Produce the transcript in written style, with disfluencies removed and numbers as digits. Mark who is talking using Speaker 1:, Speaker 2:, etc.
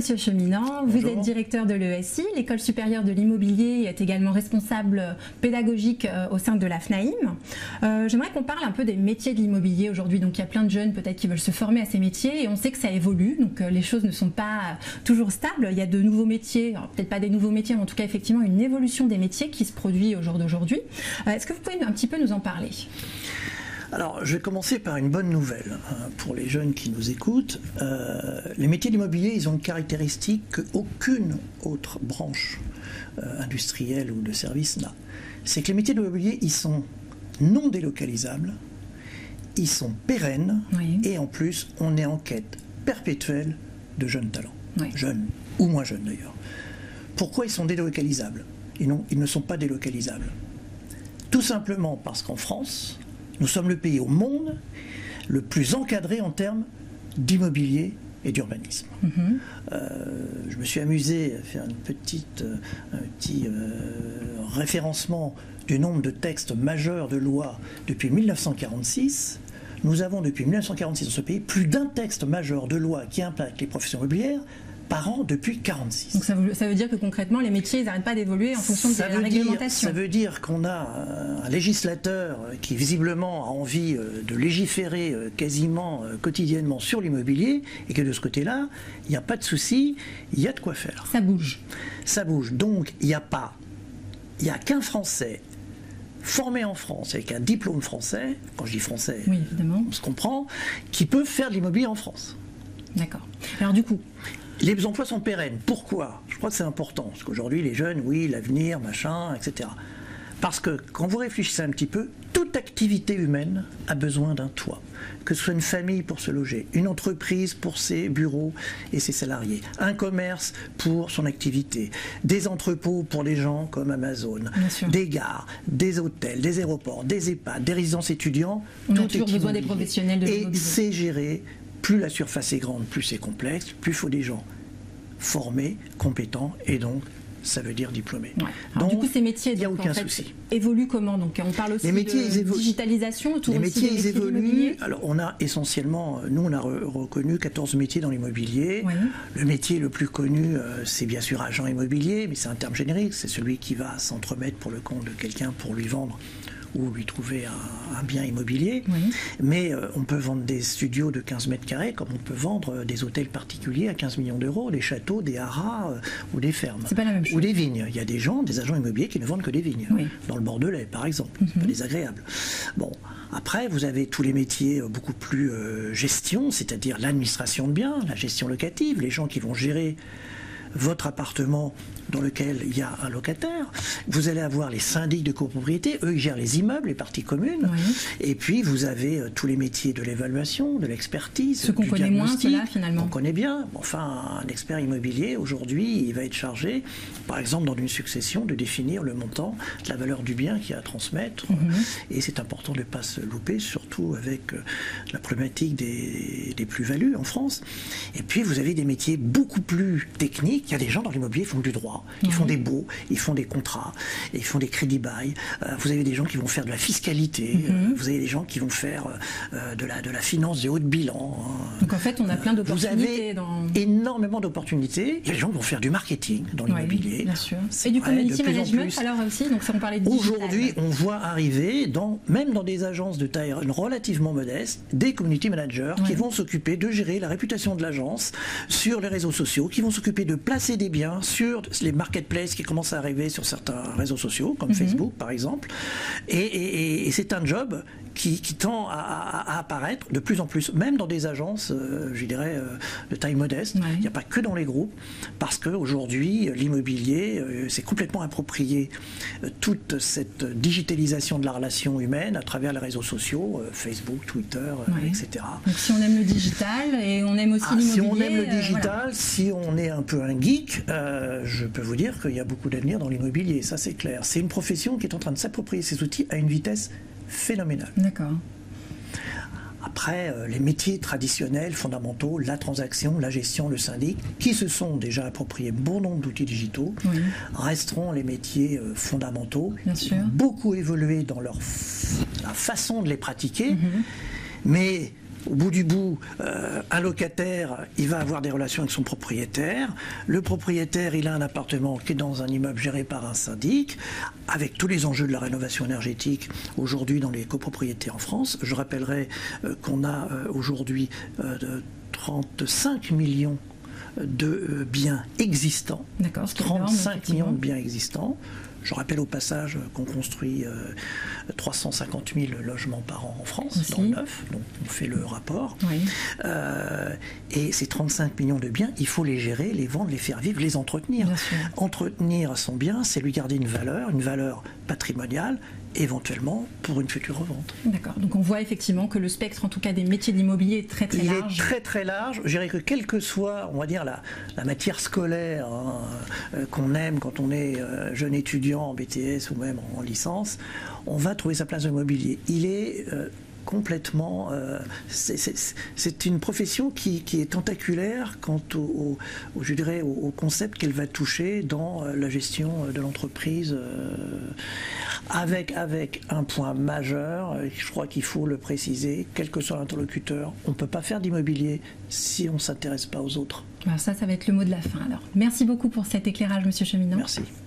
Speaker 1: Monsieur Cheminant, vous êtes directeur de l'ESI, l'École supérieure de l'immobilier, et êtes également responsable pédagogique au sein de la FNAIM. J'aimerais qu'on parle un peu des métiers de l'immobilier aujourd'hui. Donc il y a plein de jeunes peut-être qui veulent se former à ces métiers et on sait que ça évolue, donc les choses ne sont pas toujours stables. Il y a de nouveaux métiers, peut-être pas des nouveaux métiers, mais en tout cas effectivement une évolution des métiers qui se produit au jour d'aujourd'hui. Est-ce que vous pouvez un petit peu nous en parler ?
Speaker 2: Alors, je vais commencer par une bonne nouvelle pour les jeunes qui nous écoutent. Les métiers de l'immobilier, ils ont une caractéristique qu'aucune autre branche industrielle ou de service n'a. C'est que les métiers de l'immobilier, ils sont non délocalisables, ils sont pérennes, oui. Et en plus, on est en quête perpétuelle de jeunes talents, oui. Jeunes ou moins jeunes d'ailleurs. Pourquoi ils sont délocalisables ? Et non, ils ne sont pas délocalisables. Tout simplement parce qu'en France, nous sommes le pays au monde le plus encadré en termes d'immobilier et d'urbanisme. Je me suis amusé à faire un petit référencement du nombre de textes majeurs de loi depuis 1946. Nous avons depuis 1946 dans ce pays plus d'un texte majeur de loi qui impacte les professions immobilières par an depuis 1946.
Speaker 1: Donc ça veut dire que concrètement les métiers ils n'arrêtent pas d'évoluer en fonction de la réglementation.
Speaker 2: Ça veut dire qu'on a un législateur qui visiblement a envie de légiférer quasiment quotidiennement sur l'immobilier et que de ce côté-là, il n'y a pas de souci, il y a de quoi faire.
Speaker 1: Ça bouge.
Speaker 2: Ça bouge. Donc il n'y a qu'un Français formé en France avec un diplôme français, quand je dis français, oui, évidemment, on se comprend, qui peut faire de l'immobilier en France.
Speaker 1: D'accord. Alors du coup,
Speaker 2: les emplois sont pérennes. Pourquoi ? Je crois que c'est important. Parce qu'aujourd'hui, les jeunes, oui, l'avenir, machin, etc. Parce que quand vous réfléchissez un petit peu, toute activité humaine a besoin d'un toit. Que ce soit une famille pour se loger, une entreprise pour ses bureaux et ses salariés, un commerce pour son activité, des entrepôts pour des gens comme Amazon, des gares, des hôtels, des aéroports, des EHPAD, des résidences étudiants.
Speaker 1: On a toujours besoin des professionnels de l'immobilier.
Speaker 2: Et c'est géré. Plus la surface est grande, plus c'est complexe, plus il faut des gens formés, compétents, et donc ça veut dire diplômés.
Speaker 1: Ouais. Alors, du coup, ces métiers,
Speaker 2: il n'y a aucun souci.
Speaker 1: Évoluent comment ? Donc, on parle aussi de digitalisation autour
Speaker 2: des métiers,
Speaker 1: ils évoluent.
Speaker 2: Alors, on a essentiellement, nous, on a reconnu 14 métiers dans l'immobilier. Oui. Le métier le plus connu, c'est bien sûr agent immobilier, mais c'est un terme générique. C'est celui qui va s'entremettre pour le compte de quelqu'un pour lui vendre ou lui trouver un bien immobilier. Oui. Mais on peut vendre des studios de 15 mètres carrés comme on peut vendre des hôtels particuliers à 15 millions d'euros, des châteaux, des haras ou des fermes.
Speaker 1: C'est pas la même chose.
Speaker 2: Ou des vignes. Il y a des agents immobiliers qui ne vendent que des vignes. Oui. Dans le Bordelais, par exemple. C'est pas désagréable. Bon. Après, vous avez tous les métiers beaucoup plus gestion, c'est-à-dire l'administration de biens, la gestion locative, les gens qui vont gérer votre appartement dans lequel il y a un locataire. Vous allez avoir les syndics de copropriété, eux ils gèrent les immeubles, les parties communes. Oui. Et puis vous avez tous les métiers de l'évaluation, de l'expertise,
Speaker 1: ce qu'on connaît moins, cela finalement.
Speaker 2: On connaît bien. Enfin, un expert immobilier aujourd'hui, il va être chargé, par exemple dans une succession, de définir le montant, la valeur du bien qu'il y a à transmettre. Et c'est important de ne pas se louper, surtout avec la problématique des plus-values en France. Et puis vous avez des métiers beaucoup plus techniques. Il y a des gens dans l'immobilier qui font du droit. Ils font des baux, ils font des contrats, ils font des crédits bail. Vous avez des gens qui vont faire de la fiscalité. Vous avez des gens qui vont faire de la finance de haut de bilan.
Speaker 1: Donc en fait, on a plein d'opportunités.
Speaker 2: Vous avez énormément d'opportunités. Il y a des gens qui vont faire du marketing dans l'immobilier.
Speaker 1: Bien sûr. Et du community management alors aussi. Donc ça, on parlait de digital.
Speaker 2: Aujourd'hui, on voit arriver, même dans des agences de taille relativement modeste, des community managers qui vont s'occuper de gérer la réputation de l'agence sur les réseaux sociaux, qui vont s'occuper de placer des biens sur les marketplaces qui commencent à arriver sur certains réseaux sociaux, comme Facebook par exemple. Et c'est un job qui tend à apparaître de plus en plus, même dans des agences, je dirais, de taille modeste. Il n'y a pas que dans les groupes, parce qu'aujourd'hui, l'immobilier s'est complètement approprié toute cette digitalisation de la relation humaine à travers les réseaux sociaux, Facebook, Twitter, etc.
Speaker 1: Donc si on aime le digital et on aime aussi l'immobilier...
Speaker 2: Si on aime le digital, si on est un peu un geek, je peux vous dire qu'il y a beaucoup d'avenir dans l'immobilier, ça c'est clair. C'est une profession qui est en train de s'approprier ces outils à une vitesse phénoménale.
Speaker 1: D'accord.
Speaker 2: Après, les métiers traditionnels, fondamentaux, la transaction, la gestion, le syndic, qui se sont déjà appropriés bon nombre d'outils digitaux, resteront les métiers fondamentaux.
Speaker 1: Bien sûr.
Speaker 2: Beaucoup évolué dans la façon de les pratiquer, mais au bout du bout, un locataire, il va avoir des relations avec son propriétaire. Le propriétaire, il a un appartement qui est dans un immeuble géré par un syndic, avec tous les enjeux de la rénovation énergétique aujourd'hui dans les copropriétés en France. Je rappellerai qu'on a aujourd'hui 35 millions de biens existants.
Speaker 1: D'accord,
Speaker 2: 35 millions de biens existants. Je rappelle au passage qu'on construit 350 000 logements par an en France,
Speaker 1: aussi,
Speaker 2: dans le neuf, donc on fait le rapport.
Speaker 1: Oui.
Speaker 2: Et ces 35 millions de biens, il faut les gérer, les vendre, les faire vivre, les entretenir. Entretenir son bien, c'est lui garder une valeur patrimoniale, éventuellement pour une future revente.
Speaker 1: D'accord, donc on voit effectivement que le spectre, en tout cas des métiers de l'immobilier, est très
Speaker 2: large.
Speaker 1: Il
Speaker 2: est très très large. Je dirais que quelle que soit, on va dire, la matière scolaire qu'on aime quand on est jeune étudiant en BTS ou même en licence, on va trouver sa place dans l'immobilier. Il est complètement... c'est une profession qui est tentaculaire quant je dirais, au concept qu'elle va toucher dans la gestion de l'entreprise, avec un point majeur, je crois qu'il faut le préciser, quel que soit l'interlocuteur, on ne peut pas faire d'immobilier si on ne s'intéresse pas aux autres.
Speaker 1: Alors ça va être le mot de la fin. Alors, merci beaucoup pour cet éclairage, Monsieur Cheminot.
Speaker 2: Merci.